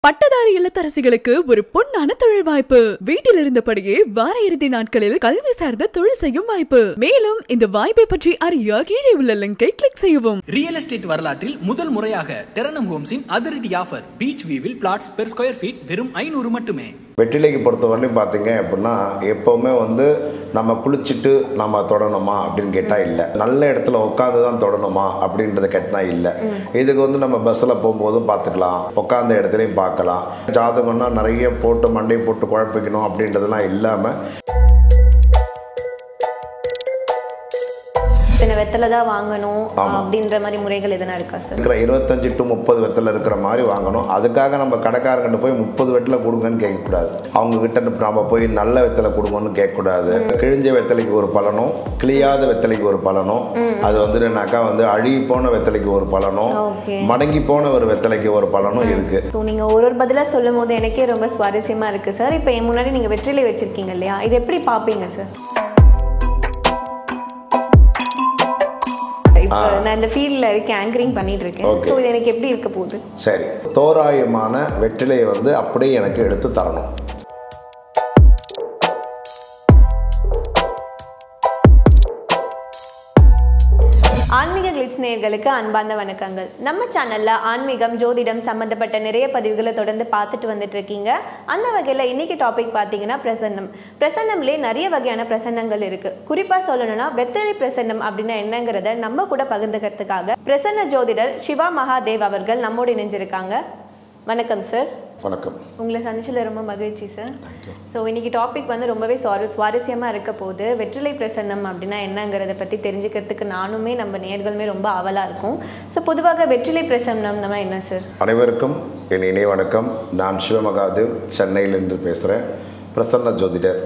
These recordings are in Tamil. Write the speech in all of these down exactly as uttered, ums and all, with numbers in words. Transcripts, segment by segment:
பட்டதாரி இல்லத்தரசிகளுக்கு ஒரு பொன்னான தொழில் வாய்ப்பு. வீட்டில் இருந்தபடியே வார இறுதி நாட்களில் கல்வி சார்ந்த தொழில் செய்யும் வாய்ப்பு. மேலும் இந்த வாய்ப்பை பற்றி அறிய கீழே உள்ள லிங்கை கிளிக் செய்யவும். ரியல் எஸ்டேட் வரலாற்றில் முதல் முறையாக டெரனம் ஹோம்ஸின் அதிரடி ஆஃபர். பீச் வியூவில் பிளாட்ஸ் பெர் ஸ்கொயர் ஃபீட் வெறும் ஐநூறு மட்டுமே. வெற்றிலைக்கு பொறுத்தவரையிலும் பார்த்தீங்க அப்படின்னா எப்போவுமே வந்து நம்ம குளிச்சுட்டு நம்ம தொடணுமா அப்படின்னு கேட்டால் இல்லை, நல்ல இடத்துல உட்காந்து தான் தொடணுமா அப்படின்றத கேட்டால் இல்லை. இதுக்கு வந்து நம்ம பஸ்ஸில் போகும்போதும் பார்த்துக்கலாம், உட்காந்த இடத்துலையும் பார்க்கலாம். ஜாதகம்னா நிறைய போட்டு மண்டை போட்டு குழப்பிக்கணும் அப்படின்றதெல்லாம் இல்லாமல் வெத்தலை தான் வாங்கணும் அப்படின்ற மாதிரி முறைகள் எதனா இருக்கா சார்? இருக்கிற இருபத்தஞ்சு டு முப்பது வெத்தலை இருக்கிற மாதிரி வாங்கணும். அதுக்காக நம்ம கடைக்காரங்கிட்ட போய் முப்பது வெத்தலை கொடுங்கன்னு கேட்கக்கூடாது. அவங்க கிட்ட நம்ம போய் நல்ல வெத்தலை கொடுங்கன்னு கேட்கக்கூடாது. கிழிஞ்ச வெத்தலைக்கு ஒரு பலனும் கிளியாத வெத்தலைக்கு ஒரு பலனும், அது வந்து என்னக்கா வந்து அழுகி போன வெத்தலைக்கு ஒரு பலனும் மடங்கி போன ஒரு வெத்தலைக்கு ஒரு பலனும் இருக்கு. ஸோ நீங்க ஒரு ஒரு பதிலாக சொல்லும் போது எனக்கே ரொம்ப சுவாரஸ்யமா இருக்கு சார். இப்போ என் முன்னாடி நீங்க வெற்றிலை வச்சிருக்கீங்க இல்லையா, இது எப்படி பார்ப்பீங்க சார்? நான் இந்த ஃபீல்டில் இருக்க ஆங்கரிங் பண்ணிட்டு இருக்கேன். ஸோ இது எனக்கு எப்படி இருக்க போகுது? சரி, தோராயமான வெற்றிலையை வந்து அப்படியே எனக்கு எடுத்து தரணும். ஆன்மீக கிளிட்ஸ் நேயர்களுக்கு அன்பார்ந்த வணக்கங்கள். நம்ம சேனல்ல ஆன்மீகம், ஜோதிடம் சம்பந்தப்பட்ட நிறைய பதிவுகளை தொடர்ந்து பார்த்துட்டு வந்துட்டு இருக்கீங்க. அந்த வகையில் இன்னைக்கு டாபிக் பார்த்தீங்கன்னா பிரசன்னம். பிரசன்னம்லேயே நிறைய வகையான பிரசன்னங்கள் இருக்கு. குறிப்பாக சொல்லணும்னா வெற்றிலை பிரசன்னம் அப்படின்னா என்னங்கிறத நம்ம கூட பகிர்ந்துக்கிறதுக்காக பிரசன்ன ஜோதிடர் சிவா மகாதேவ் அவர்கள் நம்மோடு இணைஞ்சிருக்காங்க. வணக்கம் சார். வணக்கம். உங்களை சந்திச்சதில் ரொம்ப மகிழ்ச்சி சார். ஸோ இன்னைக்கு டாபிக் வந்து ரொம்பவே சுவார சுவாரஸ்யமாக இருக்க போது. வெற்றிலை பிரசன்னம் அப்படின்னா என்னங்கிறத பற்றி தெரிஞ்சுக்கிறதுக்கு நானுமே நம்ம நேயர்களுமே ரொம்ப ஆவலாக இருக்கும். ஸோ பொதுவாக வெற்றிலை பிரசன்னம்னா என்ன சார்? அனைவருக்கும் என் இணைய வணக்கம். நான் சிவமகாதேவ், சென்னையிலிருந்து பேசுகிறேன், பிரசன்ன ஜோதிடர்.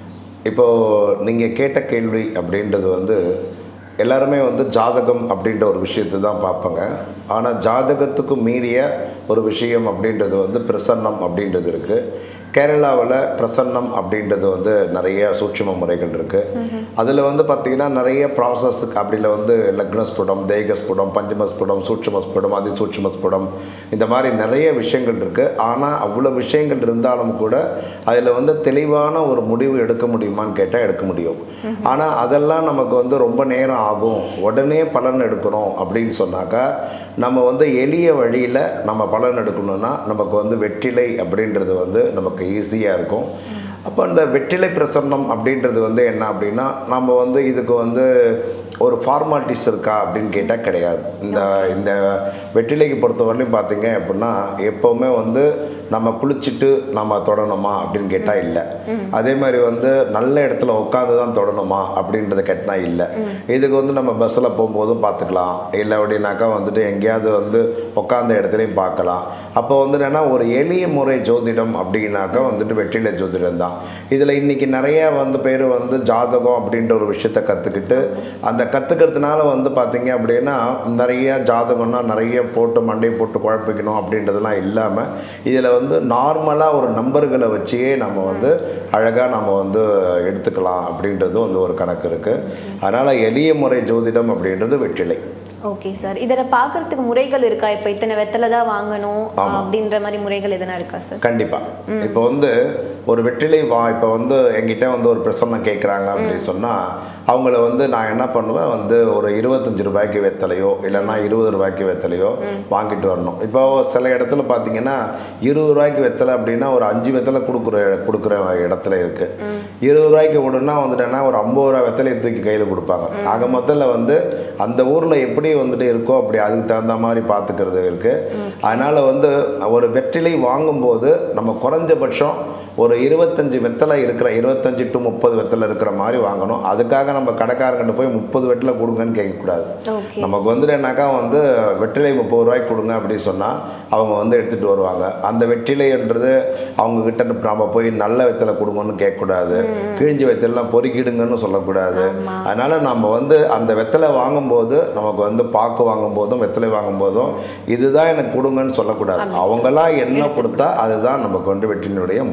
இப்போது நீங்கள் கேட்ட கேள்வி அப்படின்றது வந்து எல்லாருமே வந்து ஜாதகம் அப்படின்ற ஒரு விஷயத்தை தான் பார்ப்பாங்க. ஆனால் ஜாதகத்துக்கு மீறிய ஒரு விஷயம் அப்படின்றது வந்து பிரசன்னம் அப்படின்றது இருக்குது. கேரளாவில் பிரசன்னம் அப்படின்றது வந்து நிறைய சூட்சும முறைகள் இருக்குது. அதில் வந்து பார்த்திங்கன்னா நிறைய ப்ராசஸ்க்கு அப்படியில் வந்து லக்னஸ்புடம், தேகஸ்புடம், பஞ்சமஸ்புடம், சூட்சுமஸ்புடம், அதிசூட்சுமஸ்புடம், இந்த மாதிரி நிறைய விஷயங்கள் இருக்குது. ஆனால் அவ்வளோ விஷயங்கள் இருந்தாலும் கூட அதில் வந்து தெளிவான ஒரு முடிவு எடுக்க முடியுமான்னு கேட்டால் எடுக்க முடியும். ஆனால் அதெல்லாம் நமக்கு வந்து ரொம்ப நேரம் ஆகும், உடனே பலன் எடுக்கணும் அப்படின்னு சொன்னாக்கா நம்ம வந்து எளிய வழியில் நம்ம பலன் எடுக்கணும்னா நமக்கு வந்து வெற்றிலை அப்படின்றது வந்து நமக்கு ஈஸியாக இருக்கும். அப்போ அந்த வெற்றிலை பிரசன்னம் அப்படின்றது வந்து என்ன அப்படின்னா நம்ம வந்து இதுக்கு வந்து ஒரு ஃபார்மாலிட்டிஸ் இருக்கா அப்படின்னு கேட்டால் கிடையாது. இந்த இந்த வெற்றிலைக்கு பொறுத்தவரையிலும் பார்த்தீங்க அப்படின்னா எப்போவுமே வந்து நம்ம குளிச்சுட்டு நம்ம தொடணுமா அப்படின்னு கேட்டால் இல்லை. அதே மாதிரி வந்து நல்ல இடத்துல உட்காந்து தான் தொடணுமா அப்படின்றத கேட்டால் இல்லை. இதுக்கு வந்து நம்ம பஸ்ஸில் போகும்போதும் பார்த்துக்கலாம், இல்லை அப்படின்னாக்கா வந்துட்டு எங்கேயாவது வந்து உட்காந்த இடத்துலையும் பார்க்கலாம். அப்போ வந்து என்னென்னா ஒரு எளிய முறை ஜோதிடம் அப்படின்னாக்கா வந்துட்டு வெற்றிலை ஜோதிடம் தான். இதில் இன்றைக்கி நிறையா வந்து பேர் வந்து ஜாதகம் அப்படின்ற ஒரு விஷயத்தை கற்றுக்கிட்டு அந்த கற்றுக்கிறதுனால வந்து பார்த்திங்க அப்படின்னா நிறைய ஜாதகம்னா நிறைய போட்டு மண்டை போட்டு குழப்பிக்கணும் அப்படின்றதெல்லாம் இல்லாமல் இதில் வந்து நார்மலாக ஒரு நம்பர்களை வச்சே நம்ம வந்து அழகாக நம்ம வந்து எடுத்துக்கலாம் அப்படின்றது வந்து ஒரு கணக்கு இருக்குது. அதனால் எளிய முறை ஜோதிடம் அப்படின்றது வெற்றிலை. Okay sir. இதில் பார்க்கறதுக்கு முறைகள் இருக்கா? இப்போ இத்தனை வெத்தலை தான் வாங்கணும் அப்படின்ற மாதிரி முறைகள் எதனா இருக்கா சார்? கண்டிப்பாக. இப்போ வந்து ஒரு வெற்றிலை வா இப்போ வந்து என்கிட்ட வந்து ஒரு பிரசன்னம் கேட்குறாங்க அப்படின்னு சொன்னால் அவங்கள வந்து நான் என்ன பண்ணுவேன், வந்து ஒரு இருபத்தஞ்சி ரூபாய்க்கு வெத்தலையோ இல்லைன்னா இருபது ரூபாய்க்கு வெத்தலையோ வாங்கிட்டு வரணும். இப்போ சில இடத்துல பார்த்தீங்கன்னா இருபது ரூபாய்க்கு வெத்தலை அப்படின்னா ஒரு அஞ்சு வெத்தலை கொடுக்குற கொடுக்குற இடத்துல இருக்குது. இருபது ரூபாய்க்கு விடுனா வந்துட்டேன்னா ஒரு ஐம்பது ரூபா வெத்தலையை தூக்கி கையில் கொடுப்பாங்க. ஆக மொத்தத்தில் வந்து அந்த ஊரில் எப்படி வந்துட்டு இருக்கோ அப்படி அதுக்கு தகுந்த மாதிரி பார்த்துக்கிறது இருக்குது. அதனால் வந்து ஒரு வெற்றிலை வாங்கும்போது நம்ம குறைஞ்சபட்சம் ஒரு இருபத்தஞ்சி வெத்தலை இருக்கிற இருபத்தஞ்சி டு முப்பது வெத்தலை இருக்கிற மாதிரி வாங்கணும். அதுக்காக நம்ம கடைக்காரங்கிட்ட போய் முப்பது வெத்தலை கொடுங்கன்னு கேட்கக்கூடாது. நமக்கு வந்துட்டு என்னாக்கா வந்து வெற்றிலை முப்பது ரூபாய்க்கு கொடுங்க அப்படின்னு சொன்னால் அவங்க வந்து எடுத்துகிட்டு வருவாங்க. அந்த வெற்றிலைன்றது அவங்கக்கிட்ட நம்ம போய் நல்ல வெத்தலை கொடுங்கன்னு கேட்கக்கூடாது, கிழிஞ்சி வெத்தலாம் பொறுக்கிடுங்கன்னு சொல்லக்கூடாது. அதனால் நம்ம வந்து அந்த வெத்தலை வாங்கும்போது நமக்கு வந்து பாக்கு வாங்கும்போதும் வெத்தலை வாங்கும்போதும் இதுதான் எனக்கு கொடுங்கன்னு சொல்லக்கூடாது. அவங்களாம் என்ன கொடுத்தா அதுதான் நமக்கு வந்து வெற்றினுடைய முறை.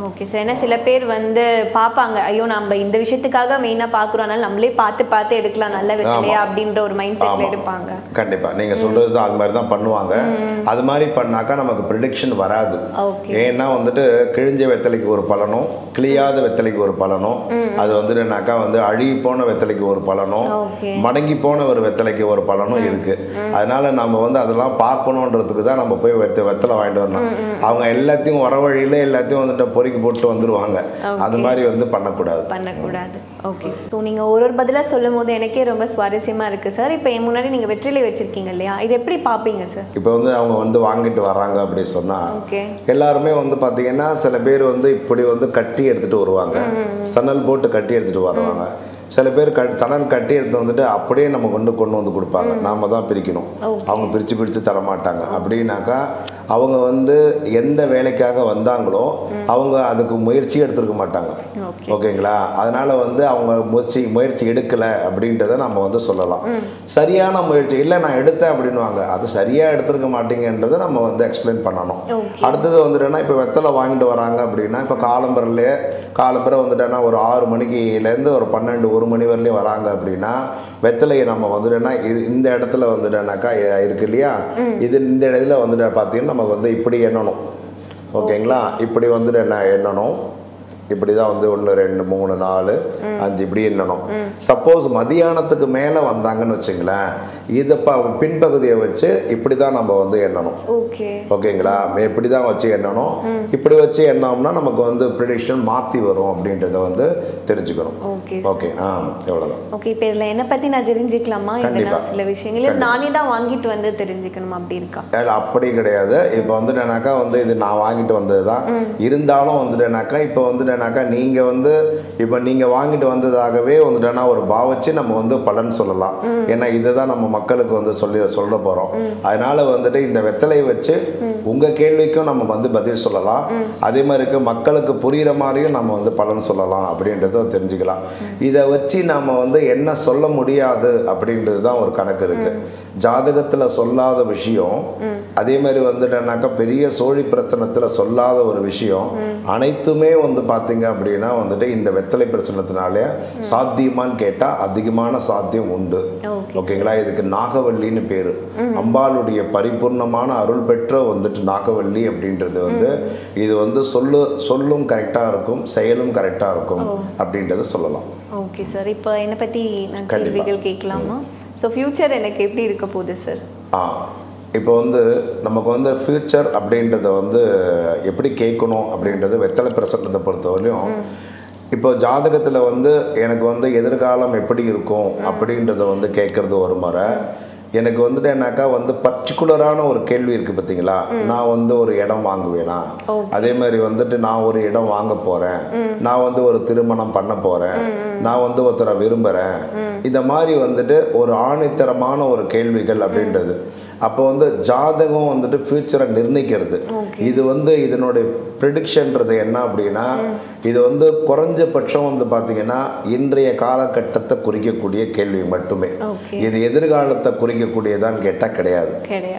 Okay sir. ஏன்னா சில பேர் வந்து பார்ப்பாங்க, ஐயோ நம்ம இந்த விஷயத்துக்காக மெயினாக பார்க்குறோம், அதனால நம்மளே பார்த்து பார்த்து எடுக்கலாம் நல்ல வெத்தலையா அப்படின்ற ஒரு மைண்ட் செட்டில் எடுப்பாங்க. கண்டிப்பாக நீங்கள் சொல்கிறது தான், அது மாதிரி தான் பண்ணுவாங்க. அது மாதிரி பண்ணாக்கா நமக்கு ப்ரிடிக்ஷன் வராது. ஏன்னா வந்துட்டு கிழிஞ்ச வெத்தலைக்கு ஒரு பலனும் கிளியாத வெத்தலைக்கு ஒரு பலனும், அது வந்துட்டுனாக்கா வந்து அழுகி போன வெத்தலைக்கு ஒரு பலனும் மடங்கி போன ஒரு வெத்தலைக்கு ஒரு பலனும் இருக்கு. அதனால நம்ம வந்து அதெல்லாம் பார்க்கணுன்றதுக்கு தான் நம்ம போய் வெத்த வெத்தலை வாங்கிட்டு வரணும். அவங்க எல்லாத்தையும் வர வழியில எல்லாத்தையும் வந்துட்டு பொறுக்கி போட்டு வந்துருவாங்க. அது மாதிரி வந்து பண்ணக்கூடாது பண்ணக்கூடாது ஓகே. ஸோ நீங்கள் ஒரு ஒரு பதிலாக சொல்லும் போது எனக்கே ரொம்ப சுவாரஸ்யமாக இருக்குது சார். இப்போ என் முன்னாடி நீங்கள் வெற்றிலை வச்சுருக்கீங்க இல்லையா, இது எப்படி பார்ப்பீங்க சார்? இப்போ வந்து அவங்க வந்து வாங்கிட்டு வர்றாங்க அப்படி சொன்னால் எல்லாருமே வந்து பார்த்தீங்கன்னா சில பேர் வந்து இப்படி வந்து கட்டி எடுத்துகிட்டு வருவாங்க, சணல் போட்டு கட்டி எடுத்துகிட்டு வருவாங்க. சில பேர் க சணல் கட்டி எடுத்து வந்துட்டு அப்படியே நம்ம கொண்டு கொண்டு வந்து கொடுப்பாங்க, நாம் தான் பிரிக்கணும். அவங்க பிரித்து பிரித்து தரமாட்டாங்க. அப்படின்னாக்கா அவங்க வந்து எந்த வேலைக்காக வந்தாங்களோ அவங்க அதுக்கு முயற்சி எடுத்துருக்க மாட்டாங்க. ஓகேங்களா? அதனால் வந்து அவங்க முயற்சி முயற்சி எடுக்கலை அப்படின்றத நம்ம வந்து சொல்லலாம். சரியான முயற்சி இல்லை நான் எடுத்தேன் அப்படின்வாங்க, அது சரியாக எடுத்துருக்க மாட்டீங்கன்றதை நம்ம வந்து எக்ஸ்பிளைன் பண்ணணும். அடுத்தது வந்துட்டேன்னா இப்போ வெத்தலை வாங்கிட்டு வராங்க அப்படின்னா இப்போ காலம்பரிலே காலம்பரை வந்துட்டேன்னா ஒரு ஆறு மணிக்குலேருந்து ஒரு பன்னெண்டு ஒரு மணி வரலையும் வராங்க அப்படின்னா வெத்தலையை நம்ம வந்துட்டேன்னா இது இந்த இடத்துல வந்துட்டேனாக்கா இருக்கு இல்லையா, இது இந்த இடத்துல வந்துட்டு பார்த்தீங்கன்னா நமக்கு வந்து இப்படி எண்ணணும். ஓகேங்களா? இப்படி வந்துட்டு என்ன எண்ணணும், இப்படி தான் வந்து ஒன்று ரெண்டு மூணு நாலு அஞ்சு இப்படி எண்ணணும். சப்போஸ் மதியானத்துக்கு மேலே வந்தாங்கன்னு வச்சுங்களேன், இதை ப பின்பகுதியை வச்சு இப்படி தான் நம்ம வந்து எண்ணணும். ஓகேங்களா? இப்படி தான் வச்சு எண்ணணும். இப்படி வச்சு எண்ணோம்னா நமக்கு வந்து ப்ரிடிக்ஷன் மாற்றி வரும் அப்படின்றத வந்து தெரிஞ்சுக்கணும். ஓகே ஆ எவ்வளோதான். ஓகே. இப்போ இதில் என்னை பற்றி நான் தெரிஞ்சுக்கலாமா? கண்டிப்பாக சில விஷயங்கள் நானே தான் வாங்கிட்டு வந்து தெரிஞ்சுக்கணும் அப்படி இருக்கா? அப்படி கிடையாது. இப்போ வந்துட்டேனாக்கா வந்து இது நான் வாங்கிட்டு வந்தது தான் இருந்தாலும் வந்துட்டேனாக்கா இப்போ வந்துட்டு நீங்க வந்து இப்போ நீங்க வாங்கிட்டு வந்ததாகவே வந்துட்டேன்னா ஒரு பாவச்சு நம்ம வந்து பலன் சொல்லலாம். ஏன்னா இதை தான் நம்ம மக்களுக்கு வந்து சொல்லி சொல்ல போறோம். அதனால வந்துட்டு இந்த வெத்தலையை வச்சு உங்க கேள்விக்கும் நம்ம வந்து பதில் சொல்லலாம். அதே மாதிரி மக்களுக்கு புரிகிற மாதிரியும் நம்ம வந்து பலன் சொல்லலாம் அப்படின்றத தெரிஞ்சுக்கலாம். இதை வச்சு நம்ம வந்து என்ன சொல்ல முடியாது அப்படின்றது தான் ஒரு கணக்கு இருக்கு. ஜாதகத்துல சொல்லாத விஷயம், அதே மாதிரி வந்துட்டேன்னாக்கா பெரிய சோழி பிரச்சனத்துல சொல்லாத ஒரு விஷயம் அனைத்துமே வந்து பார்த்தீங்க அப்படின்னா வந்துட்டு இந்த வெத்தலை பிரச்சனத்தினாலே சாத்தியமான்னு கேட்டால் அதிகமான சாத்தியம் உண்டு. ஓகேங்களா? இதுக்கு நாகவல்லின்னு பேரு. அம்பாளுடைய பரிபூர்ணமான அருள் பெற்ற வந்துட்டு நாகவல்லி அப்படின்றது வந்து இது வந்து சொல்லு சொல்லும் கரெக்டாக இருக்கும், செயலும் கரெக்டாக இருக்கும் அப்படின்றத சொல்லலாம். Okay sir. இப்போ என்னை பற்றி நான் கேள்விகள் கேட்கலாமா? ஸோ ஃபியூச்சர் எனக்கு எப்படி இருக்க போகுது சார்? ஆ இப்போ வந்து நமக்கு வந்து ஃப்யூச்சர் அப்படின்றத வந்து எப்படி கேட்கணும் அப்படின்றது வெத்தலை பிரசன்னத்தை பொறுத்தவரையும் இப்போ ஜாதகத்தில் வந்து எனக்கு வந்து எதிர்காலம் எப்படி இருக்கும் அப்படின்றத வந்து கேட்குறது ஒரு முறை. எனக்கு வந்துட்டு என்னாக்கா வந்து பர்டிகுலரான ஒரு கேள்வி இருக்குது பார்த்தீங்களா, நான் வந்து ஒரு இடம் வாங்குவேனா, அதே மாதிரி வந்துட்டு நான் ஒரு இடம் வாங்க போகிறேன், நான் வந்து ஒரு திருமணம் பண்ண போகிறேன், நான் வந்து ஒருத்தரை விரும்புகிறேன், இந்த மாதிரி வந்துட்டு ஒரு ஆணித்தரமான ஒரு கேள்விகள் அப்படின்றது. அப்போ வந்து ஜாதகம் வந்துட்டு ஃபியூச்சரை நிர்ணயிக்கிறது. இது வந்து இதனுடைய ப்ரிடிக்ஷன்றது என்ன அப்படின்னா இது வந்து குறைஞ்சபட்சம் வந்து பார்த்தீங்கன்னா இன்றைய காலகட்டத்தை குறிக்கக்கூடிய கேள்வி மட்டுமே. இது எதிர்காலத்தை குறிக்கக்கூடியதான்னு கேட்டால் கிடையாது.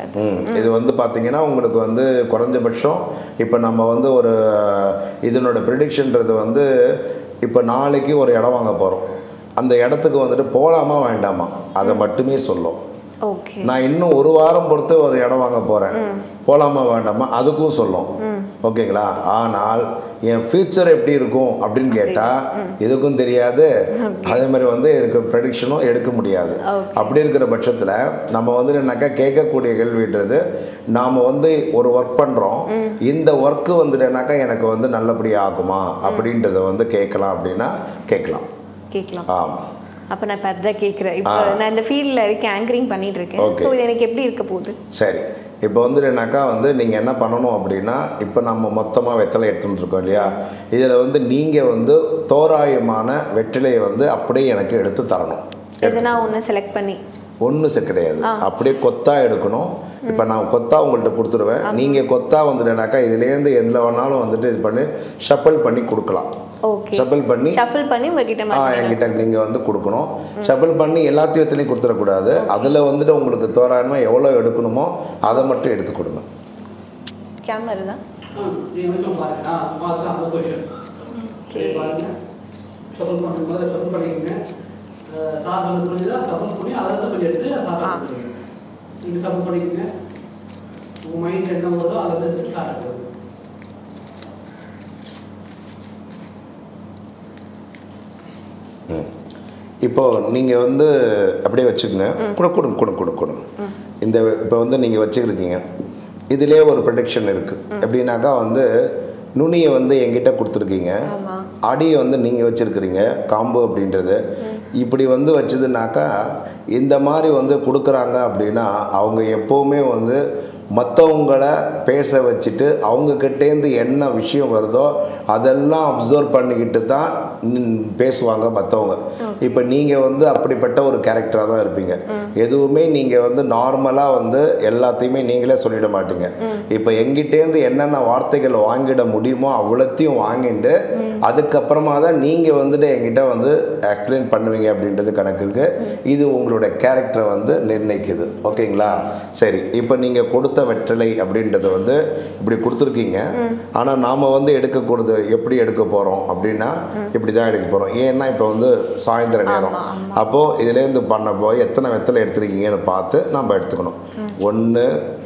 இது வந்து பார்த்தீங்கன்னா உங்களுக்கு வந்து குறைஞ்சபட்சம் இப்போ நம்ம வந்து ஒரு இதனோட ப்ரிடிக்ஷன்றது வந்து இப்போ நாளைக்கு ஒரு இடம் வாங்க போகிறோம், அந்த இடத்துக்கு வந்துட்டு போகலாமா வேண்டாமா அதை மட்டுமே சொல்லும். நான் இன்னும் ஒரு வாரம் பொறுத்து ஒரு இடம் வாங்க போகிறேன், போகலாமா வேண்டாமா அதுக்கும் சொல்லும். ஓகேங்களா? ஆனால் என் ஃபியூச்சர் எப்படி இருக்கும் அப்படின்னு கேட்டால் இதுக்கும் தெரியாது, அதே மாதிரி வந்து எனக்கு ப்ரெடிக்ஷனும் எடுக்க முடியாது. அப்படி இருக்கிற பட்சத்தில் நம்ம வந்து என்னக்கா கேட்கக்கூடிய கேள்வின்றது நாம் வந்து ஒரு ஒர்க் பண்ணுறோம், இந்த ஒர்க்கு வந்துட்டுனாக்கா எனக்கு வந்து நல்லபடியாக ஆகுமா அப்படின்றத வந்து கேட்கலாம் அப்படின்னா கேட்கலாம் கேட்கலாம் ஆமாம். அப்போ நான் இப்போ அதுதான் கேட்குறேன். இப்போ நான் இந்த ஃபீல்டில் இருக்கேன், ஆங்கரிங் பண்ணிட்டு இருக்கேன். ஸோ இது எனக்கு எப்படி இருக்க போகுது? சரி, இப்போ வந்து என்னக்கா வந்து நீங்கள் என்ன பண்ணணும் அப்படின்னா இப்போ நம்ம மொத்தமாக வெத்தலை எடுத்துகிட்டு இருக்கோம் இல்லையா, இதில் வந்து நீங்கள் வந்து தோராயமான வெற்றிலையை வந்து அப்படியே எனக்கு எடுத்து தரணும். எதுனா ஒன்று செலக்ட் பண்ணி ஒன்றும் கிடையாது, அப்படியே கொத்தா எடுக்கணும். இப்போ நான் கொத்தா உங்கள்கிட்ட கொடுத்துருவேன், நீங்கள் கொத்தா வந்துட்டேனாக்கா இதுலேருந்து எதில் வேணாலும் வந்துட்டு இது பண்ணி ஷஃபிள் பண்ணி கொடுக்கலாம். ஷஃபிள் பண்ணி ஷஃபிள் பண்ணி உங்ககிட்ட ஆ என்கிட்ட நீங்கள் வந்து கொடுக்கணும். ஷஃபிள் பண்ணி எல்லாத்தையும் வெத்தலையும் கொடுத்துடக்கூடாது, அதில் வந்துட்டு உங்களுக்கு தோராயமாக எவ்வளோ எடுக்கணுமோ அதை மட்டும் எடுத்து கொடுங்க. கேமரா தான் நீங்கள் வச்சு பாருங்க நான் பார்த்து அந்த கொஷின் சரி பாருங்க சப்போஸ் பண்ணும்போது சப்போஸ் பண்ணிக்கோங்க சார் வந்து புரிஞ்சுதா சப்போஸ் பண்ணி அதை தான் கொஞ்சம் எடுத்து சாப்பிட பண்ணுறீங்க நீங்கள் சப்போஸ் பண்ணிக்கோங்க உங்கள் மைண்ட் என்ன வருதோ அதை வந்து எடுத்து ஸ்டார்ட் ஆகுது இப்போது நீங்கள் வந்து அப்படியே வச்சுக்கோங்க கூட கொடுங்க கொடுங்க கொடுங்க கொடுங்க இந்த இப்போ வந்து நீங்கள் வச்சுக்கிருக்கீங்க இதிலே ஒரு ப்ரொடெக்ஷன் இருக்குது எப்படின்னாக்கா வந்து நுனியை வந்து எங்கிட்ட கொடுத்துருக்கீங்க அடியை வந்து நீங்கள் வச்சுருக்கிறீங்க காம்பு அப்படின்றது இப்படி வந்து வச்சதுனாக்கா இந்த மாதிரி வந்து கொடுக்குறாங்க அப்படின்னா அவங்க எப்போவுமே வந்து மற்றவங்கள பேச வச்சுட்டு அவங்கக்கிட்டேருந்து என்ன விஷயம் வருதோ அதெல்லாம் அப்சர்வ் பண்ணிக்கிட்டு தான் பேசுவாங்க மற்றவங்க. இப்போ நீங்கள் வந்து அப்படிப்பட்ட ஒரு கேரக்டராக தான் இருப்பீங்க. எதுவுமே நீங்கள் வந்து நார்மலாக வந்து எல்லாத்தையுமே நீங்களே சொல்லிட மாட்டீங்க. இப்போ எங்கிட்டேருந்து என்னென்ன வார்த்தைகள் வாங்கிட முடியுமோ அவ்வளோத்தையும் வாங்கிட்டு அதுக்கப்புறமா தான் நீங்கள் வந்துட்டு என்கிட்ட வந்து எக்ஸ்பிளைன் பண்ணுவீங்க அப்படின்றது கணக்கு இருக்குது. இது உங்களோட கேரக்டரை வந்து நிர்ணயிக்குது. ஓகேங்களா? சரி, இப்போ நீங்கள் கொடுத்த வெற்றலை அப்படின்றது வந்து இப்படி கொடுத்துருக்கீங்க. ஆனால் நாம் வந்து எடுக்கக்கூடாது. எப்படி எடுக்க போகிறோம் அப்படின்னா இப்படி தான் எடுக்க போகிறோம். ஏன்னா இப்போ வந்து சாயந்தர நேரம், அப்போது இதுலேருந்து பண்ண போய் எத்தனை வெத்தலை எடுத்துருக்கீங்கன்னு பார்த்து நம்ம எடுத்துக்கணும். ஒன்று,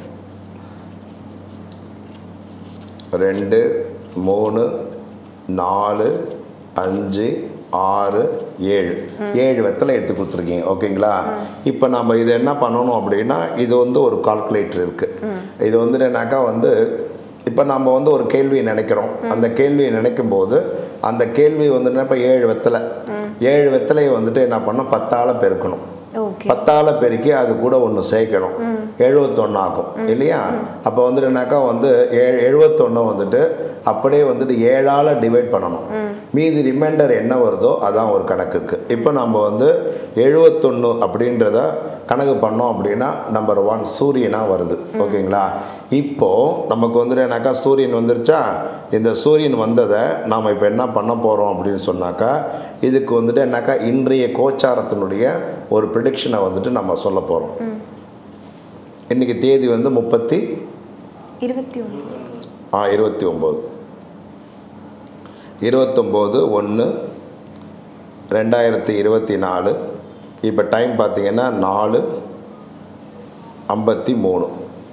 ரெண்டு, மூணு, நாலு, அஞ்சு, ஆறு, ஏழு ஏழு வெத்தலை எடுத்து கொடுத்துருக்கீங்க. ஓகேங்களா? இப்போ நம்ம இது என்ன பண்ணணும் அப்படின்னா இது வந்து ஒரு கால்குலேட்டர் இருக்குது. இது வந்து என்னன்னாக்கா வந்து இப்போ நம்ம வந்து ஒரு கேள்வியை நினைக்கிறோம். அந்த கேள்வியை நினைக்கும் போது அந்த கேள்வி வந்துட்டு இப்போ ஏழு வெத்தலை ஏழு வெத்தலையை வந்துட்டு என்ன பண்ணணும், பத்தால் பெருக்கணும். பத்தால் பெருக்கி அது கூட ஒன்று சேர்க்கணும். எழுபத்தொன்று ஆகும் இல்லையா? அப்போ வந்துட்டு என்னாக்கா வந்து ஏழு எழுபத்தொன்று வந்துட்டு அப்படியே வந்துட்டு ஏழால் டிவைட் பண்ணணும். மீதி ரிமைண்டர் என்ன வருதோ அதான் ஒரு கணக்கு இருக்குது. இப்போ நம்ம வந்து எழுபத்தொன்று அப்படின்றத கணக்கு பண்ணோம் அப்படின்னா நம்பர் ஒன் சூரியனாக வருது. ஓகேங்களா? இப்போது நமக்கு வந்துட்டு என்னாக்கா சூரியன் வந்துருச்சா? இந்த சூரியன் வந்ததை நாம் இப்போ என்ன பண்ண போகிறோம் அப்படின்னு சொன்னாக்கா இதுக்கு வந்துட்டு என்னாக்கா இன்றைய கோச்சாரத்தினுடைய ஒரு ப்ரிடிக்ஷனை வந்துட்டு நம்ம சொல்ல போகிறோம். இன்றைக்கி தேதி வந்து முப்பத்தி இருபத்தி ஒன்பது ஆ இருபத்தி ஒம்பது இருபத்தொம்போது ஒன்று ரெண்டாயிரத்தி இருபத்தி நாலு. இப்போ டைம் பார்த்திங்கன்னா நாலு ஐம்பத்தி மூணு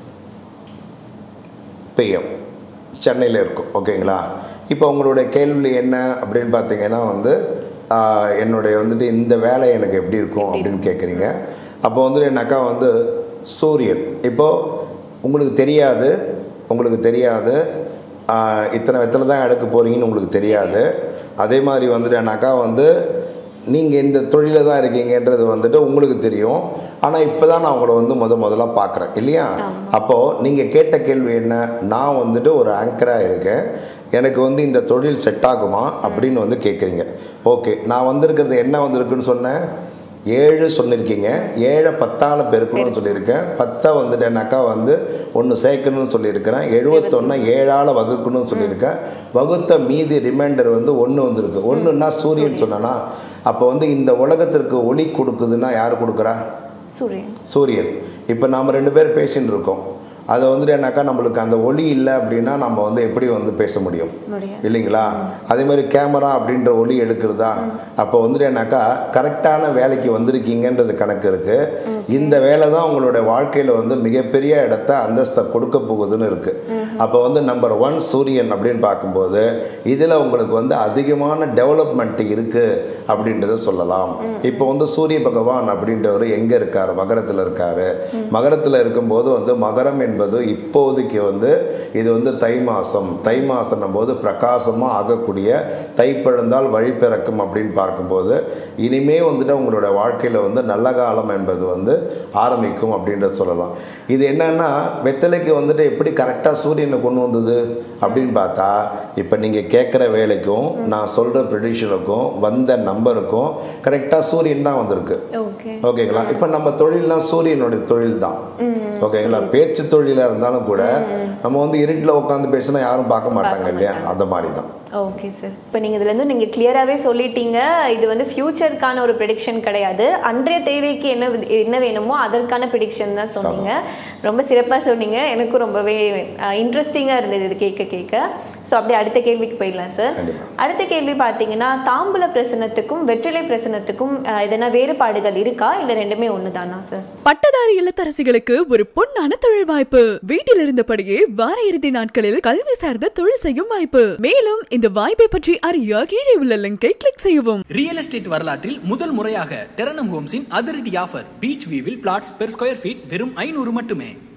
பிஎம் சென்னையில் இருக்கும். ஓகேங்களா? இப்போ உங்களுடைய கேள்வி என்ன அப்படின்னு பார்த்தீங்கன்னா வந்து என்னுடைய வந்துட்டு இந்த வேலை எனக்கு எப்படி இருக்கும் அப்படின்னு கேட்குறீங்க. அப்போ வந்து என்னக்கா வந்து சூரியன் இப்போது உங்களுக்கு தெரியாது உங்களுக்கு தெரியாது இத்தனை வெத்தலை தான் எடுக்க போகிறீங்கன்னு உங்களுக்கு தெரியாது. அதே மாதிரி வந்துட்டு என்னாக்கா வந்து நீங்கள் இந்த தொழிலில் தான் இருக்கீங்கன்றது வந்துட்டு உங்களுக்கு தெரியும். ஆனால் இப்போ தான் நான் உங்களை வந்து முத முதலாக பார்க்குறேன் இல்லையா? அப்போது நீங்கள் கேட்ட கேள்வி என்ன, நான் வந்துட்டு ஒரு ஆங்கராக இருக்கேன், எனக்கு வந்து இந்த தொழில் செட் ஆகுமா அப்படின்னு வந்து கேட்குறீங்க. ஓகே, நான் வந்திருக்கிறது என்ன வந்திருக்குன்னு சொன்னேன், ஏழு சொல்லியிருக்கீங்க. ஏழை பத்தால் பெருக்கணும்னு சொல்லியிருக்கேன். பத்தை வந்துட்டு என்னாக்கா வந்து ஒன்று சேர்க்கணும்னு சொல்லியிருக்கிறேன். எழுபத்தொன்று ஏழால் வகுக்கணும்னு சொல்லியிருக்கேன். வகுத்த மீதி ரிமைண்டர் வந்து ஒன்று வந்துருக்கு. ஒன்றுன்னா சூரியன் சொன்னா, அப்போ வந்து இந்த உலகத்திற்கு ஒளி கொடுக்குதுன்னா யார் கொடுக்குறா? சூரியன். சூரியன். இப்போ நாம் ரெண்டு பேர் பேசின்னு இருக்கோம். அதை வந்துட்டு என்னாக்கா நம்மளுக்கு அந்த ஒளி இல்லை அப்படின்னா நம்ம வந்து எப்படி வந்து பேச முடியும் இல்லைங்களா? அதே மாதிரி கேமரா அப்படின்ற ஒளி எடுக்கிறதா? அப்போ வந்துட்டு என்னாக்கா கரெக்டான வேலைக்கு வந்திருக்கீங்கன்றது கணக்கு இருக்குது. இந்த வேலை தான் உங்களுடைய வாழ்க்கையில் வந்து மிகப்பெரிய இடத்த அந்தஸ்தை கொடுக்க போகுதுன்னு இருக்குது. அப்போ வந்து நம்பர் ஒன் சூரியன் அப்படின்னு பார்க்கும்போது இதில் உங்களுக்கு வந்து அதிகமான டெவலப்மெண்ட் இருக்குது அப்படின்றத சொல்லலாம். இப்போ வந்து சூரிய பகவான் அப்படின்றவர் எங்கே இருக்கார்? மகரத்தில் இருக்கார். மகரத்தில் இருக்கும்போது வந்து மகரம் என்பது இப்போதைக்கு வந்து இது வந்து தை மாதம். தை மாதம் போது பிரகாசமாக ஆகக்கூடிய தைப்பழந்தால் வழி பிறக்கும் அப்படின்னு பார்க்கும்போது இனிமே வந்துட்டு உங்களோட வாழ்க்கையில் வந்து நல்ல காலம் என்பது வந்து ஆரம்பிக்கும் அப்படின்றத சொல்லலாம். இது என்னன்னா வெத்தலைக்கு வந்துட்டு எப்படி கரெக்டாக சூரியனை கொண்டு வந்தது அப்படின்னு பார்த்தா இப்போ நீங்கள் கேட்குற வேலைக்கும் நான் சொல்கிற ப்ரெடிஷனுக்கும் வந்த நம்பருக்கும் கரெக்டாக சூரியன் தான் வந்திருக்கு. ஓகேங்களா? இப்போ நம்ம தொழில்னா சூரியனுடைய தொழில் தான். ஓகேங்களா. பேச்சு தொழிலாக இருந்தாலும் கூட நம்ம வந்து இருட்டில் உட்காந்து பேசினா யாரும் பார்க்க மாட்டாங்க இல்லையா, அந்த மாதிரி தான். Okay sir. இப்போ நீங்கள் இதுலேருந்து நீங்கள் கிளியராகவே சொல்லிட்டீங்க, இது வந்து ஃப்யூச்சருக்கான ஒரு ப்ரெடிக்ஷன் கிடையாது, அன்றைய தேவைக்கு என்ன என்ன வேணுமோ அதற்கான ப்ரெடிக்ஷன் தான் சொன்னீங்க. ரொம்ப சிறப்பாக சொன்னீங்க, எனக்கும் ரொம்பவே இன்ட்ரெஸ்டிங்காக இருந்தது இது கேட்க கேட்க. ஸோ அப்படியே அடுத்த கேள்விக்கு போயிடலாம் சார். அடுத்த கேள்வி பார்த்தீங்கன்னா, தாம்பூல பிரசனத்துக்கும் வெற்றிலை பிரசனத்துக்கும் எதனா வேறுபாடுகள் இருக்கா, இல்லை ரெண்டுமே ஒன்று தானா சார்? பட்டதாரி இல்லத்தரசிகளுக்கு ஒரு பொன்னான தொழில் வாய்ப்பு. வீட்டில் இருந்தபடியே வார இறுதி நாட்களில் கல்வி சார்ந்த தொழில் செய்யும் வாய்ப்பு. மேலும் இந்த வாய்ப்பை பற்றி அறிய கீழே உள்ள லிங்கை கிளிக் செய்யவும். ரியல் எஸ்டேட் வரலாற்றில் முதல் முறையாக டெரனம் ஹோம்ஸின் அதிரடி ஆஃபர். பீச் வியூவில் பிளாட்ஸ் பெர் ஸ்கொயர் ஃபீட் வெறும் ஐநூறு மட்டுமே.